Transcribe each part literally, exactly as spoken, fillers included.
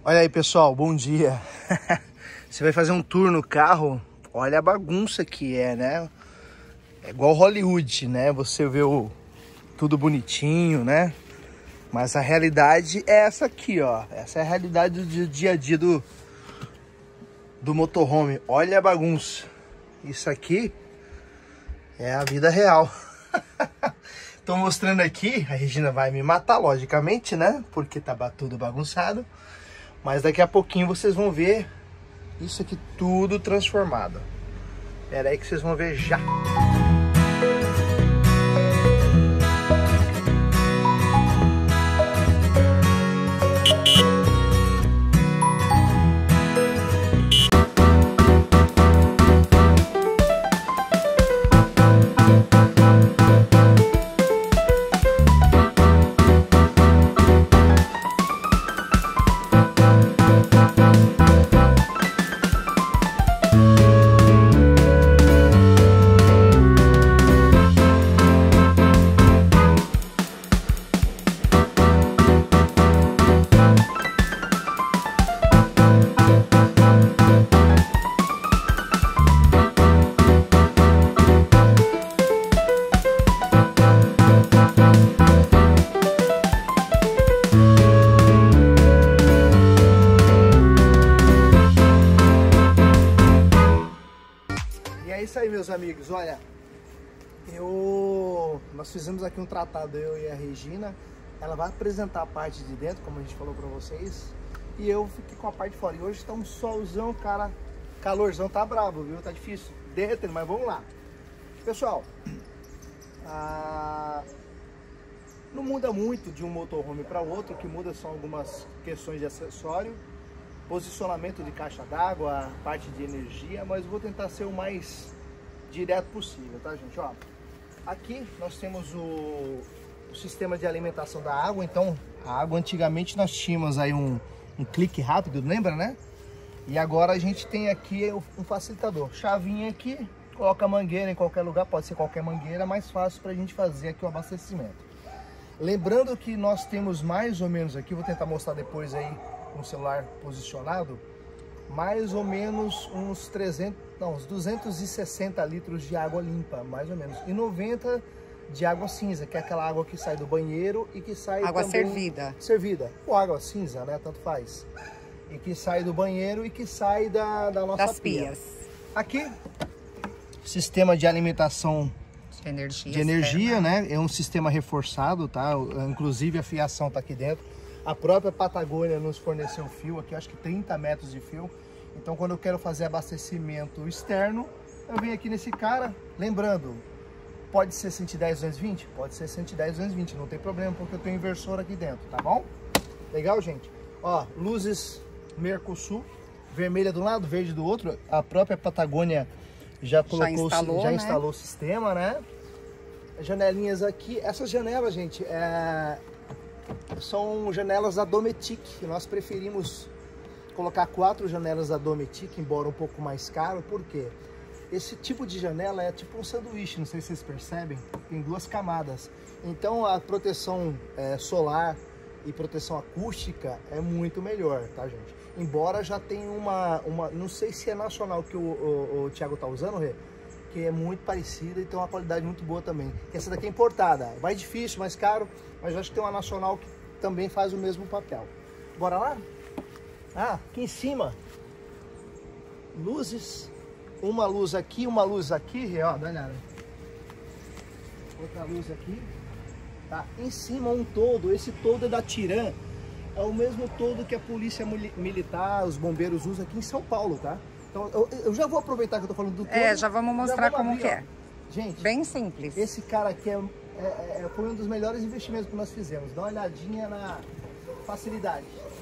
Olha aí, pessoal, bom dia. Você vai fazer um tour no carro, olha a bagunça que é, né? É igual Hollywood, né? Você vê o, tudo bonitinho, né? Mas a realidade é essa aqui, ó. Essa é a realidade do dia a dia do, do motorhome. Olha a bagunça. Isso aqui é a vida real. Tô mostrando aqui, a Regina vai me matar, logicamente, né? Porque tá tudo bagunçado. Mas daqui a pouquinho vocês vão ver isso aqui tudo transformado. Espera aí que vocês vão ver já. É isso aí, meus amigos. Olha, eu nós fizemos aqui um tratado, eu e a Regina. Ela vai apresentar a parte de dentro, como a gente falou pra vocês, e eu fiquei com a parte de fora. E hoje tá um solzão, cara, calorzão, tá bravo, viu? Tá difícil derretendo, mas vamos lá. Pessoal, ah, não muda muito de um motorhome para outro. O que muda são algumas questões de acessório, posicionamento de caixa d'água, parte de energia, mas eu vou tentar ser o mais direto possível, tá, gente? Ó, aqui nós temos o, o sistema de alimentação da água. Então, a água, antigamente nós tínhamos aí um, um clique rápido, lembra, né? E agora a gente tem aqui um facilitador. Chavinha aqui, coloca a mangueira em qualquer lugar, pode ser qualquer mangueira, mais fácil pra gente fazer aqui o abastecimento. Lembrando que nós temos mais ou menos aqui, vou tentar mostrar depois aí com o celular posicionado, mais ou menos uns trezentos, não, uns duzentos e sessenta litros de água limpa, mais ou menos, e noventa de água cinza, que é aquela água que sai do banheiro e que sai água também servida, servida, ou água cinza, né, tanto faz, e que sai do banheiro e que sai da, da nossa das pia. pias. Aqui, sistema de alimentação de energia, de energia, né? É um sistema reforçado, tá? Inclusive a fiação tá aqui dentro. A própria Patagônia nos forneceu fio aqui, acho que trinta metros de fio. Então, quando eu quero fazer abastecimento externo, eu venho aqui nesse cara. Lembrando, pode ser cento e dez, duzentos e vinte? Pode ser cento e dez, duzentos e vinte, não tem problema, porque eu tenho inversor aqui dentro, tá bom? Legal, gente? Ó, luzes Mercosul, vermelha de um lado, verde do outro. A própria Patagônia já colocou, já instalou, já instalou né? o sistema, né? Janelinhas aqui. Essas janelas, gente, é... são janelas da Dometic. Nós preferimos colocar quatro janelas da Dometic, embora um pouco mais caro. Por quê? Esse tipo de janela é tipo um sanduíche, não sei se vocês percebem. Tem duas camadas. Então a proteção é, solar e proteção acústica é muito melhor, tá, gente? Embora já tenha uma, uma... não sei se é nacional que o, o, o Thiago tá usando, Rê, que é muito parecida e tem uma qualidade muito boa também. Essa daqui é importada, mais difícil, mais caro, mas eu acho que tem uma nacional que também faz o mesmo papel. Bora lá? Ah, aqui em cima, luzes, uma luz aqui, uma luz aqui, ó, dá uma olhada. Outra luz aqui, tá? Em cima um todo, esse todo é da Tiran, é o mesmo todo que a polícia militar, os bombeiros usam aqui em São Paulo, tá? Então, eu, eu já vou aproveitar que eu tô falando do todo. É, já vamos mostrar já vamos como abrir, que é. Ó. Gente, bem simples. Esse cara aqui é, é, é, foi um dos melhores investimentos que nós fizemos. Dá uma olhadinha na facilidade.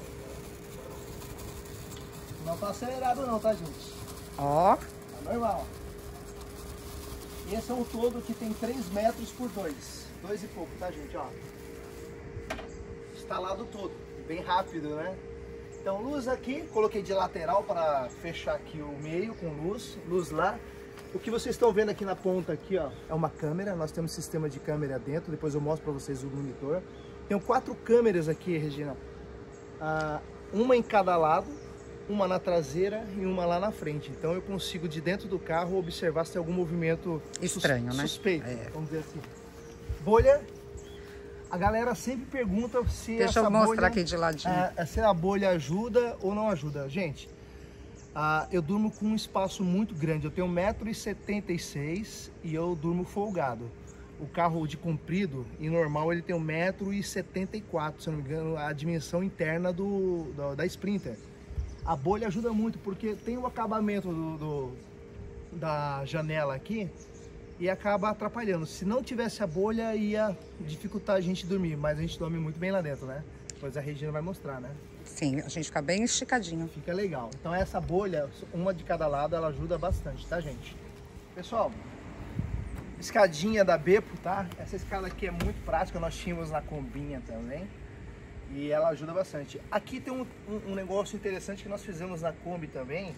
Não tá acelerado não, tá, gente? Ó. Tá normal. Esse é um todo que tem três metros por dois. dois e pouco, tá, gente? Ó. Instalado todo. Bem rápido, né? Então, luz aqui, coloquei de lateral para fechar aqui o meio com luz, luz lá. O que vocês estão vendo aqui na ponta aqui, ó, é uma câmera. Nós temos sistema de câmera dentro, depois eu mostro para vocês o monitor. Tenho quatro câmeras aqui, Regina. Ah, uma em cada lado, uma na traseira e uma lá na frente. Então eu consigo de dentro do carro observar se tem algum movimento estranho, sus né? suspeito, É. vamos dizer assim. Bolha, a galera sempre pergunta se Deixa essa eu mostrar bolha, aqui de ladinho. é, se a bolha ajuda ou não ajuda. Gente, ah, eu durmo com um espaço muito grande. Eu tenho um metro e setenta e seis e eu durmo folgado. O carro de comprido e normal ele tem um metro e setenta e quatro, se eu não me engano, a dimensão interna do, do, da Sprinter. A bolha ajuda muito porque tem o acabamento do, do, da janela aqui e acaba atrapalhando. Se não tivesse a bolha ia dificultar a gente dormir, mas a gente dorme muito bem lá dentro, né? Depois a Regina vai mostrar, né? Sim, a gente fica bem esticadinho. Fica legal. Então essa bolha, uma de cada lado, ela ajuda bastante, tá, gente? Pessoal, escadinha da Beppo, tá? Essa escada aqui é muito prática, nós tínhamos na Combinha também. E ela ajuda bastante. Aqui tem um, um, um negócio interessante que nós fizemos na Kombi também,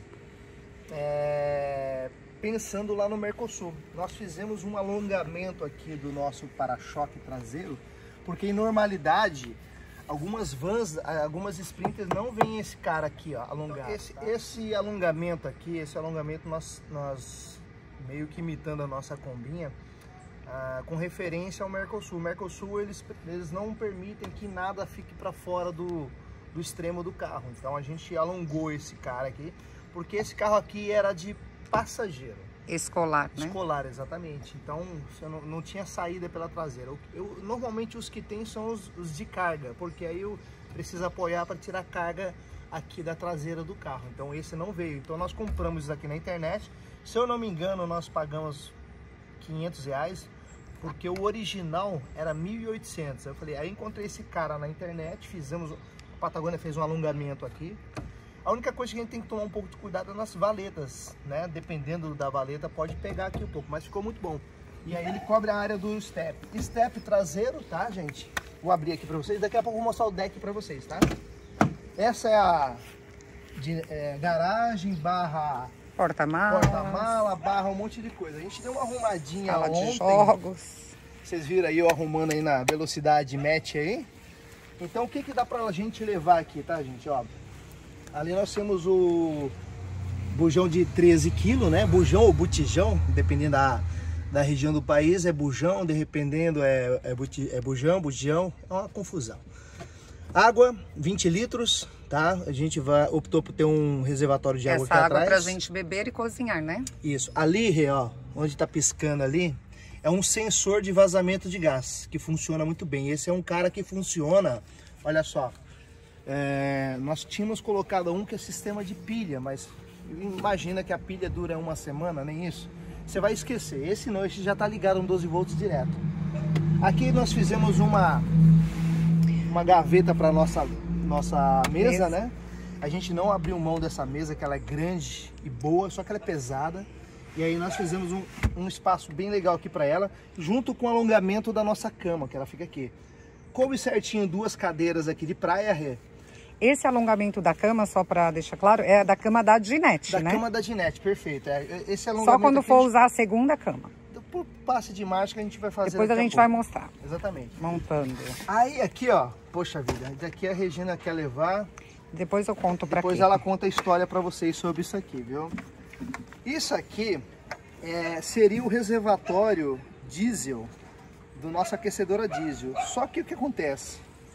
é, pensando lá no Mercosul. Nós fizemos um alongamento aqui do nosso para-choque traseiro, porque em normalidade, algumas vans, algumas Sprinters não vêm esse cara aqui, ó, alongado. Esse, tá? esse alongamento aqui, esse alongamento nós, nós meio que imitando a nossa Combinha, Ah, com referência ao Mercosul. O Mercosul eles, eles não permitem que nada fique para fora do, do extremo do carro. Então a gente alongou esse cara aqui, porque esse carro aqui era de passageiro. Escolar, né? Escolar, exatamente. Então você não, não tinha saída pela traseira. Eu, eu, normalmente os que tem são os, os de carga, porque aí eu preciso apoiar para tirar a carga aqui da traseira do carro. Então esse não veio. Então nós compramos isso aqui na internet. Se eu não me engano, nós pagamos quinhentos reais. Porque o original era mil e oitocentos. Eu falei, aí encontrei esse cara na internet, fizemos, a Patagônia fez um alongamento aqui. A única coisa que a gente tem que tomar um pouco de cuidado é nas valetas, né? Dependendo da valeta, pode pegar aqui um pouco, mas ficou muito bom. E aí ele cobre a área do step. Step traseiro, tá, gente? Vou abrir aqui pra vocês, daqui a pouco eu vou mostrar o deck pra vocês, tá? Essa é a de, é, garagem barra... Porta-mala. Porta-mala, barra, um monte de coisa. A gente deu uma arrumadinha Sala ontem. de jogos. Vocês viram aí eu arrumando aí na velocidade match aí. Então o que que dá pra gente levar aqui, tá, gente? Ó, ali nós temos o bujão de treze quilos, né? Bujão ou botijão, dependendo da, da região do país, é bujão, dependendo é, é, buti, é bujão, bujão, é uma confusão. Água, vinte litros. Tá? A gente vai, optou por ter um reservatório de água Essa aqui água atrás. pra gente beber e cozinhar, né? Isso. Ali, ó, onde tá piscando ali, é um sensor de vazamento de gás, que funciona muito bem. Esse é um cara que funciona, olha só, é, nós tínhamos colocado um que é sistema de pilha, mas imagina que a pilha dura uma semana, nem isso. Você vai esquecer. Esse não, esse já tá ligado um doze volts direto. Aqui nós fizemos uma, uma gaveta para nossa... nossa mesa, mesa, né? A gente não abriu mão dessa mesa, que ela é grande e boa, só que ela é pesada. E aí nós fizemos um, um espaço bem legal aqui para ela, junto com o alongamento da nossa cama, que ela fica aqui. Coube certinho duas cadeiras aqui de praia, Rê. Esse alongamento da cama, só para deixar claro, é da cama da Dinette, da né? Da cama da Dinette, perfeito. É, esse alongamento só quando for gente... usar a segunda cama. Por passe de marcha que a gente vai fazer. Depois a gente a vai mostrar. Exatamente. Montando. Aí aqui, ó, poxa vida, daqui a Regina quer levar. Depois eu conto pra Depois quê? ela conta a história pra vocês sobre isso aqui, viu? Isso aqui é, seria o reservatório diesel do nosso aquecedor a diesel. Só que o que acontece?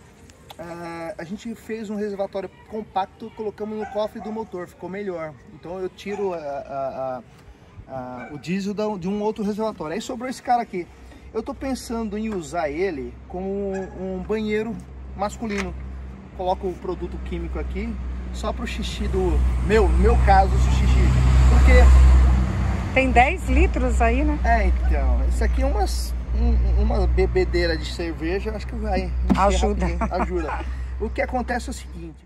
Ah, a gente fez um reservatório compacto, colocamos no cofre do motor, ficou melhor. Então eu tiro a, a, a Ah, o diesel de um outro reservatório. Aí sobrou esse cara aqui. Eu tô pensando em usar ele como um banheiro masculino. Coloco o produto químico aqui só pro xixi do meu, no meu caso, o xixi. Porque tem dez litros aí, né? É, então, isso aqui é umas um, uma bebedeira de cerveja, acho que vai ajuda. Ajuda. O que acontece é o seguinte.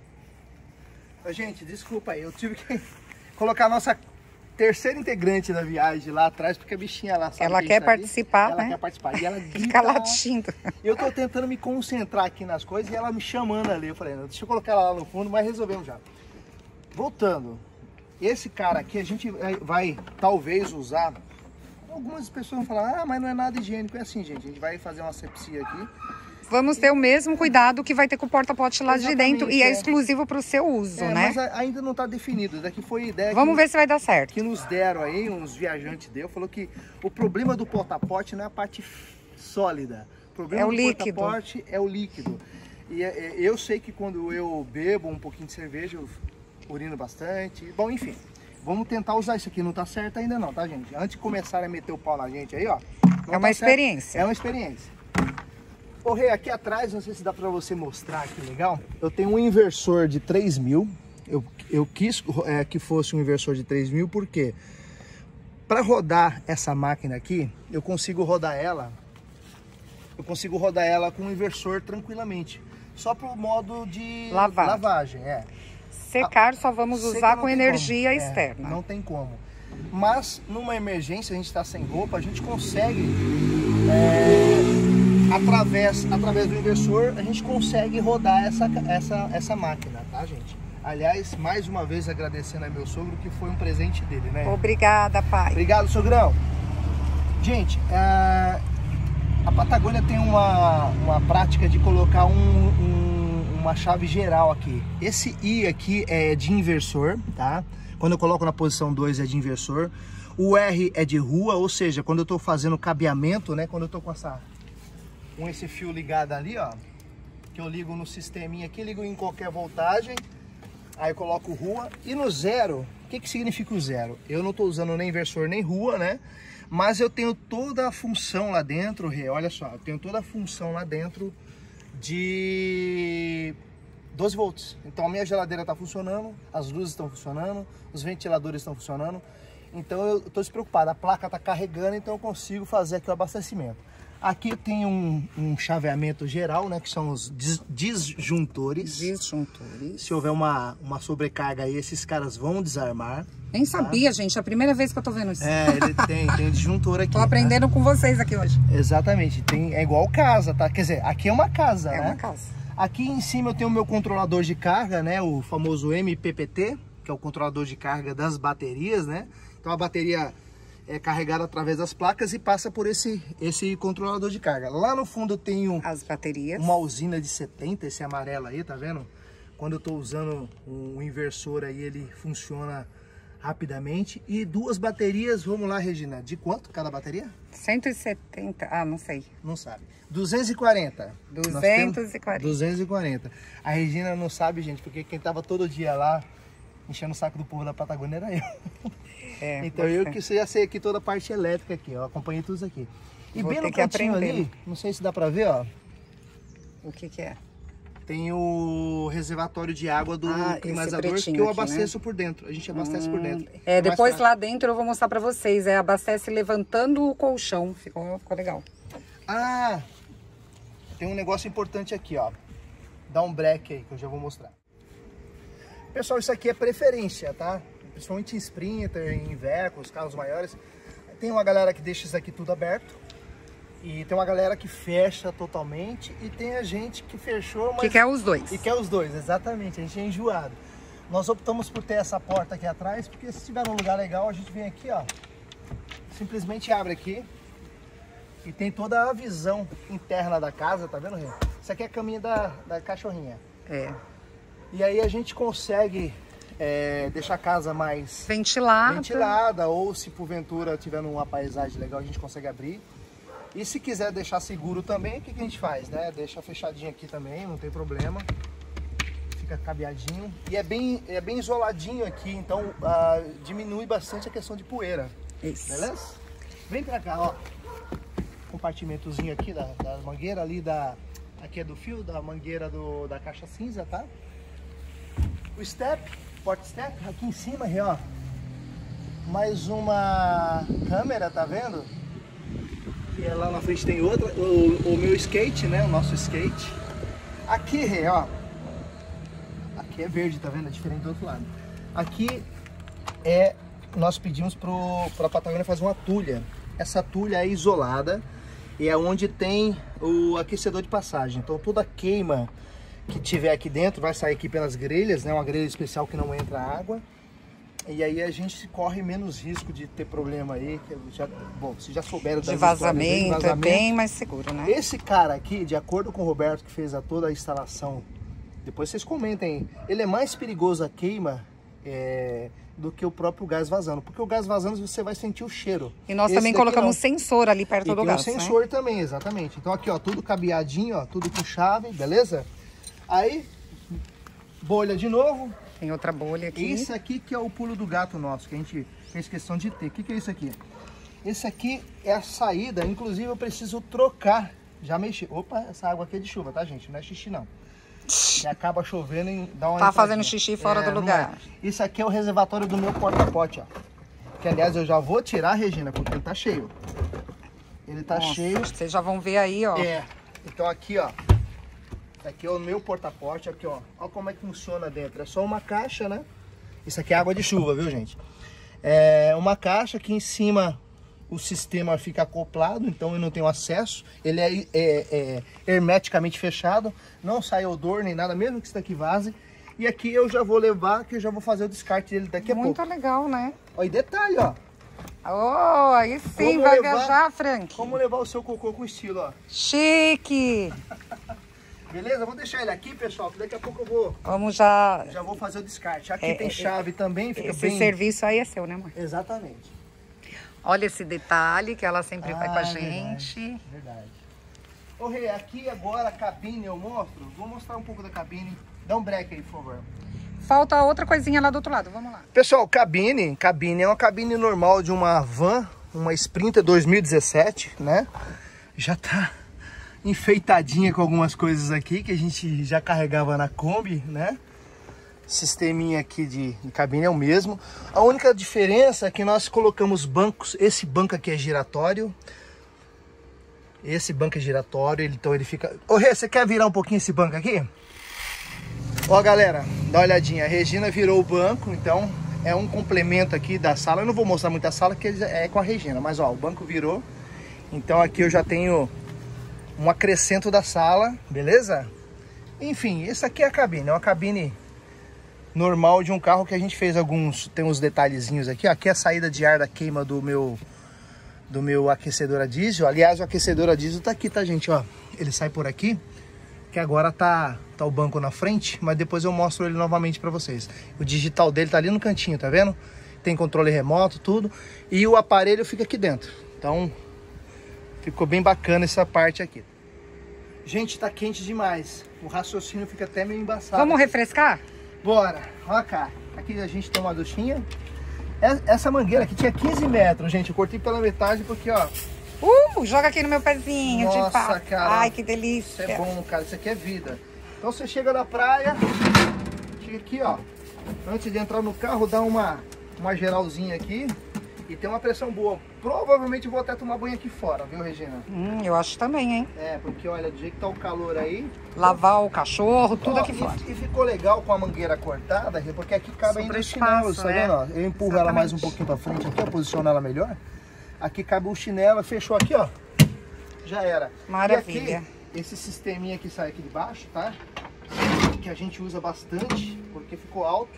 Gente, desculpa aí, eu tive que colocar a nossa terceira integrante da viagem lá atrás, porque a bichinha lá sabe ela que quer tá participar, ali, né? Ela quer participar. E ela grita. Fica latindo. Eu tô tentando me concentrar aqui nas coisas e ela me chamando ali. Eu falei, não, deixa eu colocar ela lá no fundo, mas resolvemos já. Voltando. Esse cara aqui a gente vai talvez usar. Algumas pessoas vão falar, ah, mas não é nada higiênico. É assim, gente. A gente vai fazer uma asepsia aqui. vamos ter o mesmo cuidado que vai ter com o porta-pote lá Exatamente, de dentro e é, é. exclusivo para o seu uso, É, né? mas a- ainda não está definido. Daqui foi a ideia Vamos que, ver se vai dar certo. que nos deram aí, uns viajantes deu, falou que o problema do porta-pote não é a parte sólida. O problema É o do líquido. porta-pote é o líquido. E é- é- eu sei que quando eu bebo um pouquinho de cerveja, eu urino bastante. Bom, enfim, vamos tentar usar isso aqui. Não tá certo ainda não, tá, gente? Antes de começar a meter o pau na gente aí, ó. não É uma tá certo. experiência. É uma experiência. Ô, Rê, aqui atrás, não sei se dá pra você mostrar aqui legal. Eu tenho um inversor de três mil. Eu, eu quis é, que fosse um inversor de três mil, porque para rodar essa máquina aqui, eu consigo rodar ela. Eu consigo rodar ela com um inversor tranquilamente. Só pro modo de Lavar. lavagem, é. Secar só vamos Seca usar não com tem energia como. É, externa. não tem como. Mas numa emergência, a gente está sem roupa, a gente consegue, é, através, através do inversor, a gente consegue rodar essa, essa, essa máquina, tá, gente? Aliás, mais uma vez agradecendo ao meu sogro, que foi um presente dele, né? Obrigada, pai. Obrigado, sogrão. Gente, é, a Patagônia tem uma, uma prática de colocar um, um, uma chave geral aqui. Esse I aqui é de inversor, tá? Quando eu coloco na posição dois é de inversor. O R é de rua, ou seja, quando eu estou fazendo cabeamento, né? Quando eu estou com, essa, com esse fio ligado ali, ó. Que eu ligo no sisteminha aqui, ligo em qualquer voltagem. Aí eu coloco rua. E no zero, o que, que significa o zero? Eu não estou usando nem inversor nem rua, né? Mas eu tenho toda a função lá dentro, Rê, olha só. Eu tenho toda a função lá dentro de doze volts. Então a minha geladeira está funcionando, as luzes estão funcionando, os ventiladores estão funcionando. Então eu estou despreocupado, a placa está carregando, então eu consigo fazer aqui o abastecimento. Aqui tem um, um chaveamento geral, né, que são os dis disjuntores. Disjuntores. Se houver uma, uma sobrecarga aí, esses caras vão desarmar. Nem sabia, gente. É a primeira vez que eu tô vendo isso. É, ele tem, tem disjuntor aqui. Tô aprendendo com vocês aqui hoje. Exatamente, tem, é igual casa, tá? Quer dizer, aqui é uma casa, É né? uma casa. Aqui em cima eu tenho o meu controlador de carga, né? O famoso M P P T, que é o controlador de carga das baterias, né? Então a bateria é carregada através das placas e passa por esse, esse controlador de carga. Lá no fundo eu tenho As baterias. uma usina de setenta, esse amarelo aí, tá vendo? Quando eu tô usando o inversor aí, ele funciona rapidamente. E duas baterias, vamos lá, Regina, de quanto cada bateria? cento e setenta, ah, não sei. Não sabe. duzentos e quarenta. duzentos e quarenta. duzentos e quarenta. A Regina não sabe, gente, porque quem tava todo dia lá enchendo o saco do povo da Patagônia era eu. É, então eu que já sei aqui toda a parte elétrica aqui, ó. Acompanhei tudo isso aqui. E Vou bem ter no que cantinho aprender. ali, não sei se dá pra ver, ó. O que que é? Tem o reservatório de água do Ah, esse climatizador que pretinho eu aqui, abasteço por dentro. A gente abastece por dentro. É, mais depois prático. lá dentro eu vou mostrar pra vocês. É, abastece levantando o colchão. Ficou, ficou legal. Ah, tem um negócio importante aqui, ó. Dá um break aí que eu já vou mostrar. Pessoal, isso aqui é preferência, tá? Principalmente em Sprinter, em Iveco, os carros maiores. Tem uma galera que deixa isso aqui tudo aberto. E tem uma galera que fecha totalmente. E tem a gente que fechou, mas... Que quer os dois. E quer os dois, exatamente. A gente é enjoado. Nós optamos por ter essa porta aqui atrás, porque se tiver um lugar legal, a gente vem aqui, ó. Simplesmente abre aqui. E tem toda a visão interna da casa, tá vendo, Rê? Isso aqui é a caminha da, da cachorrinha. É. E aí a gente consegue é, deixar a casa mais Ventilada. ventilada, ou se porventura tiver uma paisagem legal, a gente consegue abrir. E se quiser deixar seguro também, o que, que a gente faz, né? Deixa fechadinho aqui também, não tem problema. Fica cabeadinho. E é bem, é bem isoladinho aqui, então ah, diminui bastante a questão de poeira. Isso. Beleza? Vem pra cá, ó. Compartimentozinho aqui da, da mangueira ali, da, aqui é do fio, da mangueira do, da caixa cinza, tá? O step, porta step, aqui em cima, aí, ó. Mais uma câmera, tá vendo? E lá na frente tem outra, o, o meu skate, né? O nosso skate. Aqui, ó. Aqui é verde, tá vendo? É diferente do outro lado. Aqui é, nós pedimos pro, pra Patagônia fazer uma tulha. Essa tulha é isolada e é onde tem o aquecedor de passagem. Então toda queima que tiver aqui dentro vai sair aqui pelas grelhas, né? Uma grelha especial que não entra água. E aí a gente corre menos risco de ter problema aí. Que já, bom, vocês já souberam de vazamento, vazamento, é bem mais seguro, né? Esse cara aqui, de acordo com o Roberto, que fez a, toda a instalação, depois vocês comentem, ele é mais perigoso a queima é, do que o próprio gás vazando. Porque o gás vazando você vai sentir o cheiro. E nós Esse também colocamos não. sensor ali perto e do tem gás, um sensor né? também, exatamente. Então aqui, ó, tudo cabeadinho, ó, tudo com chave, beleza? Aí, bolha de novo. Tem outra bolha aqui. Esse aqui que é o pulo do gato nosso, que a gente fez questão de ter. O que, que é isso aqui? Esse aqui é a saída, inclusive eu preciso trocar. Já mexi. Opa, essa água aqui é de chuva, tá, gente? Não é xixi, não. E acaba chovendo e dá uma... Tá fazendo xixi fora é, do lugar. É. Isso aqui é o reservatório do meu porta-pote, ó. Que, aliás, eu já vou tirar, Regina, porque ele tá cheio. Ele tá Nossa, cheio. Vocês já vão ver aí, ó. É. Então aqui, ó. Aqui é o meu porta-pote, aqui, ó. Olha como é que funciona dentro. É só uma caixa, né? Isso aqui é água de chuva, viu, gente? É uma caixa que em cima o sistema fica acoplado, então eu não tenho acesso. Ele é, é, é hermeticamente fechado, não sai odor nem nada, mesmo que isso daqui vaze. E aqui eu já vou levar, que eu já vou fazer o descarte dele daqui a Muito pouco. Muito legal, né? Ó, e detalhe, ó. Oh, aí sim, Como vai levar, viajar, Frank. Como levar o seu cocô com estilo, ó. Chique! Beleza? Vou deixar ele aqui, pessoal, que daqui a pouco eu vou... Vamos já... Já vou fazer o descarte. Aqui é, tem chave é, também, fica esse bem... Esse serviço aí é seu, né, amor? Exatamente. Olha esse detalhe que ela sempre ah, vai com a verdade, gente. Verdade. Ô, Rê, aqui agora a cabine eu mostro. Vou mostrar um pouco da cabine. Dá um break aí, por favor. Falta outra coisinha lá do outro lado, vamos lá. Pessoal, cabine, cabine é uma cabine normal de uma van, uma Sprinter dois mil e dezessete, né? Já tá enfeitadinha com algumas coisas aqui que a gente já carregava na Kombi, né? Sisteminha aqui de, de cabine é o mesmo. A única diferença é que nós colocamos bancos. Esse banco aqui é giratório. Esse banco é giratório, então ele fica... Ô, Rê, você quer virar um pouquinho esse banco aqui? Ó, galera, dá uma olhadinha. A Regina virou o banco, então é um complemento aqui da sala. Eu não vou mostrar muita sala, porque é com a Regina. Mas, ó, o banco virou. Então aqui eu já tenho um acrescento da sala, beleza? Enfim, essa aqui é a cabine. É uma cabine normal de um carro que a gente fez alguns... Tem uns detalhezinhos aqui. Aqui é a saída de ar da queima do meu... Do meu aquecedor a diesel. Aliás, o aquecedor a diesel tá aqui, tá, gente? Ó, ele sai por aqui. Que agora tá, tá o banco na frente, mas depois eu mostro ele novamente para vocês. O digital dele tá ali no cantinho, tá vendo? Tem controle remoto, tudo. E o aparelho fica aqui dentro. Então, ficou bem bacana essa parte aqui. Gente, tá quente demais. O raciocínio fica até meio embaçado. Vamos refrescar? Bora. Ó cá. Aqui a gente tem uma duchinha. Essa mangueira aqui tinha quinze metros, gente. Eu cortei pela metade porque, ó... Uh, joga aqui no meu pezinho. Nossa, de fato. cara. Ai, que delícia. Isso é bom, cara. Isso aqui é vida. Então você chega na praia, chega aqui, ó. Antes de entrar no carro, dá uma, uma geralzinha aqui. E tem uma pressão boa. Provavelmente eu vou até tomar banho aqui fora, viu, Regina? Hum, eu acho também, hein? É, porque olha, do jeito que tá o calor aí... Lavar o cachorro, tudo ó, aqui fora. E, e ficou legal com a mangueira cortada, porque aqui cabe ainda o chinelo, tá é. vendo? Ó? Eu empurro Exatamente. ela mais um pouquinho pra frente aqui, eu posiciono ela melhor. Aqui cabe o chinelo, fechou aqui, ó. Já era. Maravilha. E aqui, esse sisteminha que sai aqui de baixo, tá? Que a gente usa bastante, porque ficou alto.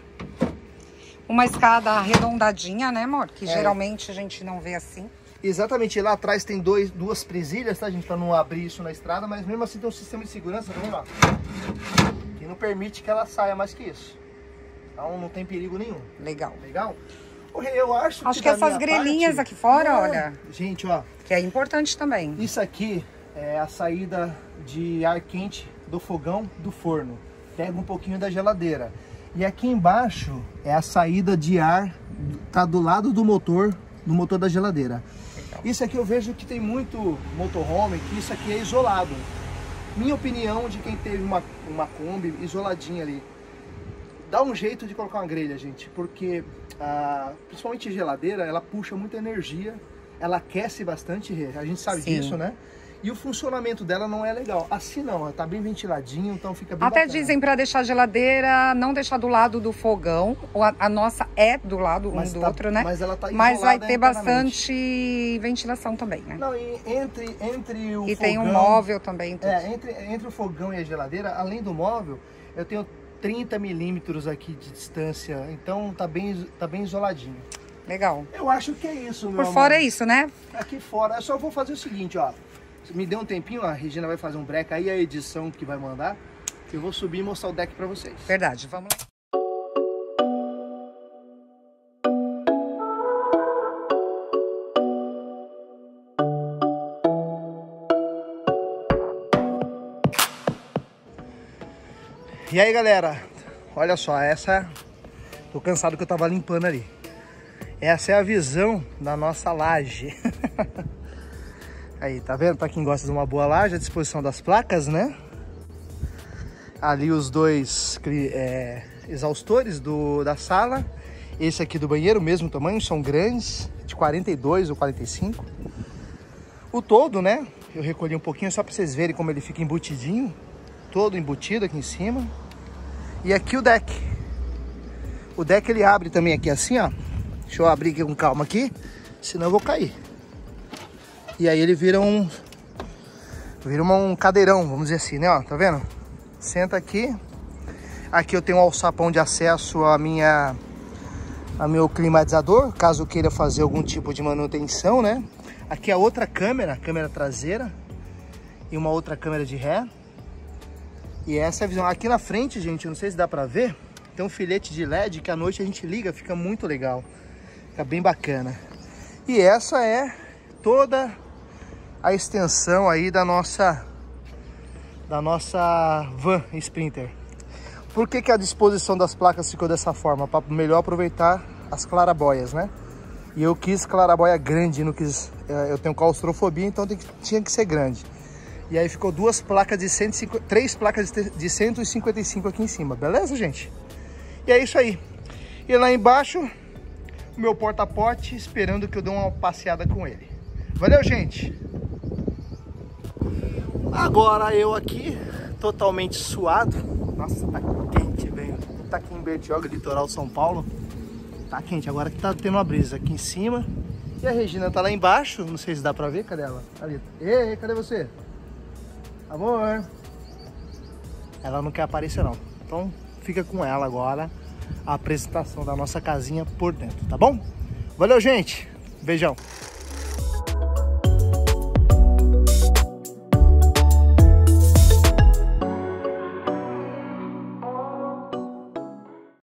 Uma escada arredondadinha, né, amor? Que é. geralmente a gente não vê assim. Exatamente, lá atrás tem dois, duas presilhas, tá, gente? Pra não abrir isso na estrada, mas mesmo assim tem um sistema de segurança, tá vendo, ó? Que não permite que ela saia mais que isso. Então não tem perigo nenhum. Legal. Legal? Eu acho, acho que, que essas grelhinhas parte, aqui fora, é, olha. Gente, ó. Que é importante também. Isso aqui é a saída de ar quente do fogão do forno. Pega um pouquinho da geladeira. E aqui embaixo é a saída de ar, tá do lado do motor, do motor da geladeira. Legal. Isso aqui eu vejo que tem muito motorhome, que isso aqui é isolado. Minha opinião, de quem teve uma, uma Kombi isoladinha ali. Dá um jeito de colocar uma grelha, gente, porque ah, principalmente geladeira, ela puxa muita energia, ela aquece bastante, a gente sabe Sim. disso, né? E o funcionamento dela não é legal. Assim não, tá bem ventiladinho, então fica bem Até bacana. dizem para deixar a geladeira, não deixar do lado do fogão, a, a nossa é do lado um mas do tá, outro, né? Mas ela tá isolada Mas vai ter bastante ventilação também, né? Não, e entre, entre o e fogão... E tem um móvel também. Tudo. É, entre, entre o fogão e a geladeira, além do móvel, eu tenho trinta milímetros aqui de distância, então tá bem, tá bem isoladinho. Legal. Eu acho que é isso, meu Por amor. fora é isso, né? Aqui fora, eu só vou fazer o seguinte, ó. Me dê um tempinho, a Regina vai fazer um break, aí a edição que vai mandar, eu vou subir e mostrar o deck pra vocês. Verdade, vamos lá. E aí, galera, olha só, essa... Tô cansado que eu tava limpando ali. Essa é a visão da nossa laje. Aí, tá vendo? Pra quem gosta de uma boa laje, a disposição das placas, né? Ali os dois é, exaustores do, da sala. Esse aqui do banheiro, mesmo tamanho, são grandes, de quarenta e dois ou quarenta e cinco. O todo, né? Eu recolhi um pouquinho só pra vocês verem como ele fica embutidinho. Todo embutido aqui em cima. E aqui o deck. O deck ele abre também aqui assim, ó. Deixa eu abrir aqui com calma aqui, senão eu vou cair. E aí ele vira um... Vira uma, um cadeirão, vamos dizer assim, né? Ó, tá vendo? Senta aqui. Aqui eu tenho um alçapão de acesso à minha... a meu climatizador, caso eu queira fazer algum tipo de manutenção, né? Aqui a outra câmera, câmera traseira. E uma outra câmera de ré. E essa é a visão. Aqui na frente, gente, eu não sei se dá pra ver, tem um filete de L E D que à noite a gente liga, fica muito legal. Fica bem bacana. E essa é toda a extensão aí da nossa da nossa van Sprinter. Por que que a disposição das placas ficou dessa forma? Para melhor aproveitar as clarabóias, né? E eu quis clarabóia grande, não quis, eu tenho claustrofobia, então tem que, tinha que ser grande. E aí ficou duas placas de cento e cinquenta, três placas de cento e cinquenta e cinco aqui em cima, beleza, gente? E é isso aí. E lá embaixo, o meu porta-pote, esperando que eu dê uma passeada com ele. Valeu, gente! Agora eu aqui, totalmente suado. Nossa, tá quente, velho. Tá aqui em Bertioga, litoral São Paulo. Tá quente, agora que tá tendo uma brisa aqui em cima. E a Regina tá lá embaixo, não sei se dá pra ver, cadê ela? Ali. Ei, cadê você? Amor! Ela não quer aparecer não, então fica com ela agora a apresentação da nossa casinha por dentro, tá bom? Valeu, gente! Beijão!